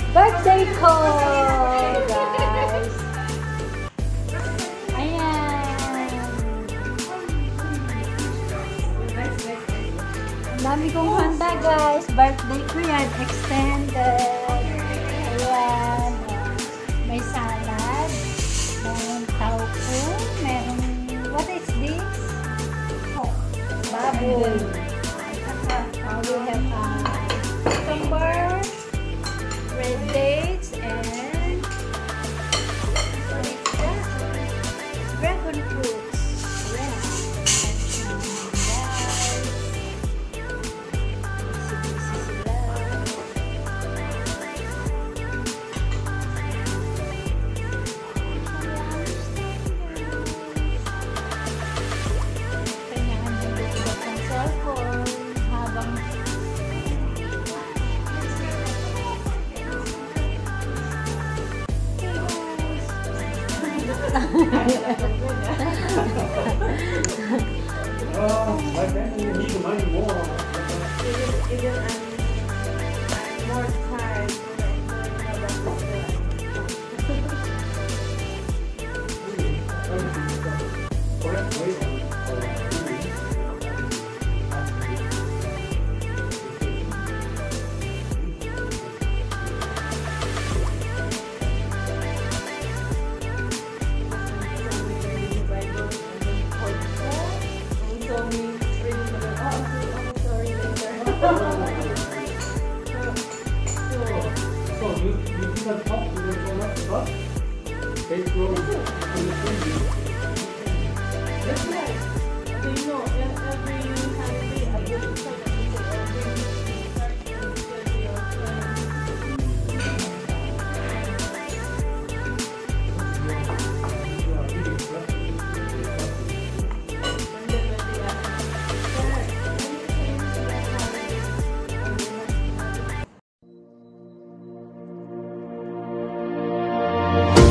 Birthday ko, guys. Ayan. Ang dami kong handa, guys. Birthday ko yan. Extended. Ayan. May salad. Merong taupo. Merong, what is this? Oh, baboy. We have cucumber, red dates, and dragon fruits. I think you need the money more. Even I'm more tired So you can talk to them so much, but they grow in the freezer. That's right. So you know, every holiday I go to church and they say, You are